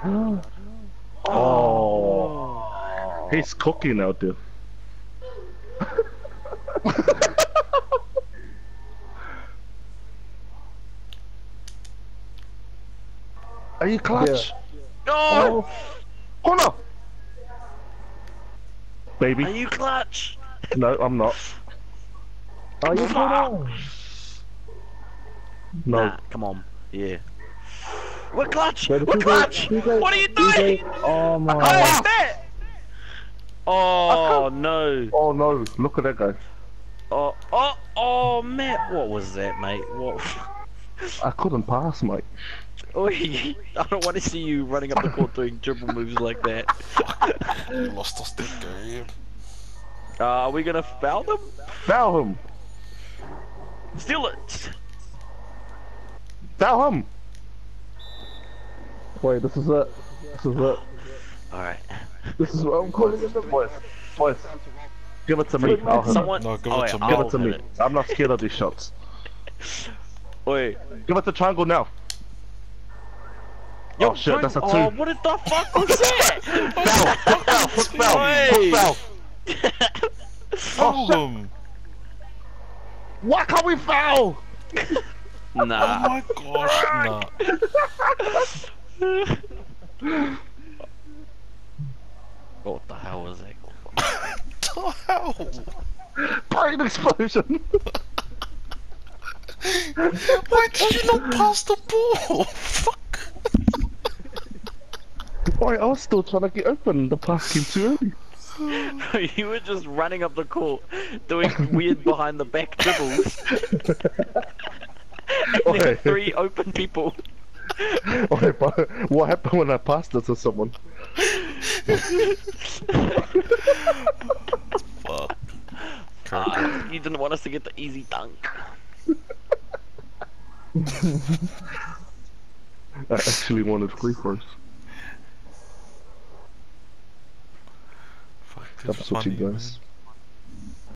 Oh, he's cooking out there. Are you clutch? No! Corner! Baby. Are you clutch? No, I'm not. Are you corner? No. Nah, come on. Yeah. We're clutch! Baby, We're TJ, clutch! TJ, What are you doing? TJ. Oh my. Oh, what's that? Oh no. Oh no, look at that guy. Oh, Matt. What was that, mate? What? I couldn't pass, mate. Oi, I don't want to see you running up the court doing dribble moves like that. You lost us that game. Are we gonna foul them? Foul him! Steal it! Foul him! Wait, this is it. This is it. Alright. This is what I'm calling it. Boys, give it to me. I'll hit it. Someone. No, give it oh, to yeah, me. Give I'll it to hit me. I'm not scared of these shots. Oi. Give it to triangle now. Yo, Oh shit, that's a two. Oh, what the fuck was that? Foul! Foul! Oi. Foul! Foul them! Why can't we foul? Oh Nah. my gosh, nah. What the hell was that? The hell? Brain explosion! Why did you not pass the ball? Fuck. Boy, I was still trying to get open. The pass came too early. You were just running up the court, doing weird behind the back dribbles. And there were 3 open people. Okay, but what happened when I passed it to someone? Fuck. You didn't want us to get the easy dunk. I actually wanted free throws. Fuck, Stop this switching, funny, guys. man.